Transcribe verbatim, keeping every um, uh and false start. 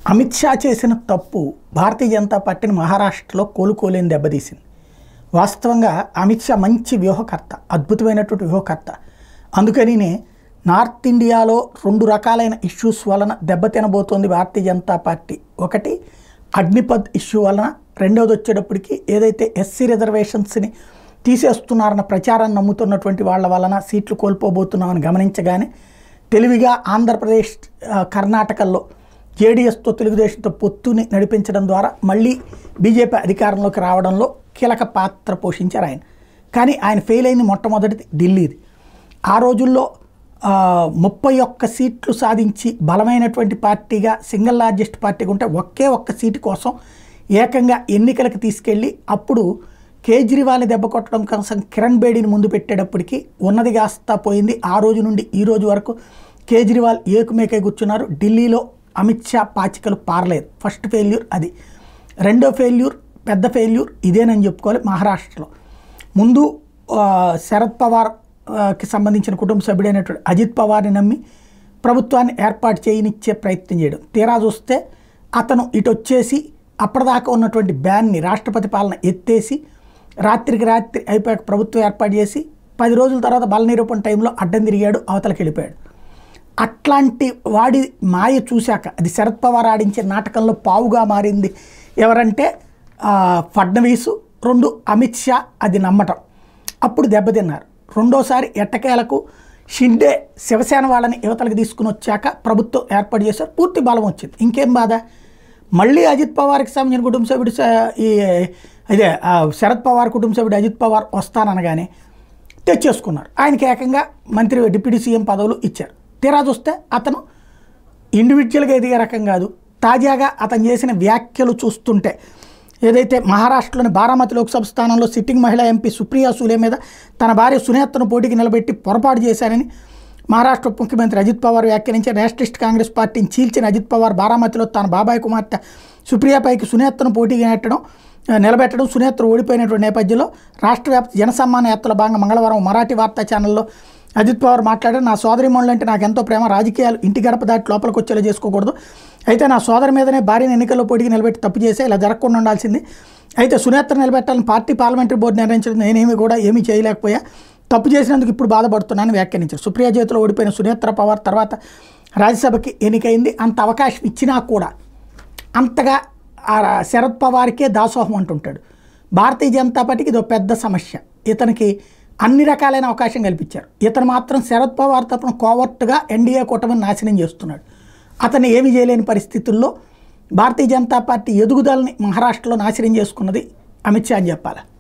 అమిత్ షా చేసిన తప్పు భారతీయ జనతా పార్టీని మహారాష్ట్రలో కోలుకోలేని దెబ్బతీసింది. వాస్తవంగా అమిత్ షా మంచి వ్యూహకర్త, అద్భుతమైనటువంటి వ్యూహకర్త. అందుకనినే నార్త్ ఇండియాలో రెండు రకాలైన ఇష్యూస్ వలన దెబ్బతినబోతోంది భారతీయ జనతా పార్టీ. ఒకటి అగ్నిపథ్ ఇష్యూ వలన, రెండవది వచ్చేటప్పటికి ఏదైతే ఎస్సీ రిజర్వేషన్స్ని తీసేస్తున్నారన్న ప్రచారాన్ని నమ్ముతున్నటువంటి వాళ్ళ వలన సీట్లు కోల్పోబోతున్నామని గమనించగానే తెలివిగా ఆంధ్రప్రదేశ్, కర్ణాటకల్లో జేడీఎస్తో తెలుగుదేశంతో పొత్తుని నడిపించడం ద్వారా మళ్ళీ బీజేపీ అధికారంలోకి రావడంలో కీలక పాత్ర పోషించారు ఆయన. కానీ ఆయన ఫెయిల్ అయింది మొట్టమొదటిది ఢిల్లీది. ఆ రోజుల్లో ముప్పై ఒక్క సీట్లు సాధించి బలమైనటువంటి పార్టీగా, సింగిల్ లార్జెస్ట్ పార్టీగా ఉంటే ఒకే ఒక్క సీటు కోసం ఏకంగా ఎన్నికలకు తీసుకెళ్ళి అప్పుడు కేజ్రీవాల్ని దెబ్బ కొట్టడం కోసం కిరణ్ బేడీని ముందు పెట్టేటప్పటికి ఉన్నది కాస్తా పోయింది. ఆ రోజు నుండి ఈ రోజు వరకు కేజ్రీవాల్ ఏకుమేకై కూర్చున్నారు. ఢిల్లీలో అమిత్ షా పాచికలు పారలేదు. ఫస్ట్ ఫెయిల్యూర్ అది. రెండో ఫెయిల్యూర్, పెద్ద ఫెయిల్యూర్ ఇదేనని చెప్పుకోవాలి. మహారాష్ట్రలో ముందు శరద్ పవార్కి సంబంధించిన కుటుంబ సభ్యుడైనటువంటి అజిత్ పవార్ని నమ్మి ప్రభుత్వాన్ని ఏర్పాటు చేయనిచ్చే ప్రయత్నం చేయడం, తీరా చూస్తే అతను ఇటు వచ్చేసి అప్పటిదాకా ఉన్నటువంటి బ్యాన్ని, రాష్ట్రపతి పాలన ఎత్తేసి రాత్రికి రాత్రి అయిపోయాక ప్రభుత్వం ఏర్పాటు చేసి పది రోజుల తర్వాత బల నిరూపణ టైంలో అడ్డం తిరిగాడు, అవతలకి వెళ్ళిపోయాడు. అట్లాంటి వాడి మాయ చూశాక అది శరద్ పవార్ ఆడించే నాటకంలో పావుగా మారింది ఎవరంటే ఫడ్నవీసు, రెండు అమిత్ షా అది నమ్మటం. అప్పుడు దెబ్బతిన్నారు. రెండోసారి ఎట్టకేలకు షిండే శివసేన వాళ్ళని యువతలకు తీసుకుని వచ్చాక ప్రభుత్వం ఏర్పాటు చేశారు. పూర్తి బలం వచ్చింది. ఇంకేం బాధ? మళ్ళీ అజిత్ పవార్కి సంబంధించిన కుటుంబ సభ్యుడు ఈ ఇదే శరద్ పవార్ కుటుంబ సభ్యుడు అజిత్ పవార్ వస్తాననగానే తెచ్చేసుకున్నారు. ఆయనకి ఏకంగా మంత్రి, డిప్యూటీ సీఎం పదవులు ఇచ్చారు. తీరా చూస్తే అతను ఇండివిజువల్గా ఎదిగే రకం కాదు. తాజాగా అతను చేసిన వ్యాఖ్యలు చూస్తుంటే ఏదైతే మహారాష్ట్రలోని బారామతి లోక్సభ స్థానంలో సిట్టింగ్ మహిళా ఎంపీ సుప్రియా సూలే మీద తన భార్య సునేత్రను పోటీకి నిలబెట్టి పొరపాటు చేశారని మహారాష్ట్ర ఉప ముఖ్యమంత్రి అజిత్ పవార్ వ్యాఖ్యానించి నేషనలిస్ట్ కాంగ్రెస్ పార్టీని చీల్చిన అజిత్ పవార్ బారామతిలో తన బాబాయ్ కుమార్తె సుప్రియాపైకి సునేత్రను పోటీగా నెట్టడం నిలబెట్టడం సునేత్ర ఓడిపోయినటువంటి నేపథ్యంలో రాష్ట్ర వ్యాప్త జనసమ్మాన యాత్రలో భాగంగా మంగళవారం మరాఠీ వార్తా ఛానల్లో అజిత్ పవార్ మాట్లాడారు. నా సోదరిమణులు అంటే నాకు ఎంతో ప్రేమ, రాజకీయాలు ఇంటి గడప దాటి లోపలికి వచ్చేలా చేసుకోకూడదు. అయితే నా సోదరి మీదనే భార్యను ఎన్నికల్లో పోటీకి నిలబెట్టి తప్పు చేసే ఇలా జరగకుండా ఉండాల్సింది. అయితే సునేత్ర నిలబెట్టాలని పార్టీ పార్లమెంటరీ బోర్డు నిర్ణయించడం నేనేమి కూడా ఏమీ చేయలేకపోయా, తప్పు చేసినందుకు ఇప్పుడు బాధపడుతున్నానని వ్యాఖ్యానించారు. సుప్రియా చేతిలో ఓడిపోయిన సునేత్ర పవార్ తర్వాత రాజ్యసభకి ఎన్నికైంది. అంత అవకాశం ఇచ్చినా కూడా అంతగా శరద్ పవార్కే దాసోహం అంటుంటాడు. భారతీయ జనతా పార్టీకి ఇది ఒక పెద్ద సమస్య. ఇతనికి అన్ని రకాలైన అవకాశం కల్పించారు. ఇతను మాత్రం శరద్ పవార్ తరపున కోవర్ట్గా ఎన్డీఏ కూటమిని నాశనం చేస్తున్నాడు. అతను ఏమి చేయలేని పరిస్థితుల్లో భారతీయ జనతా పార్టీ ఎదుగుదలని మహారాష్ట్రలో నాశనం చేసుకున్నది అమిత్ షా అని చెప్పాలి.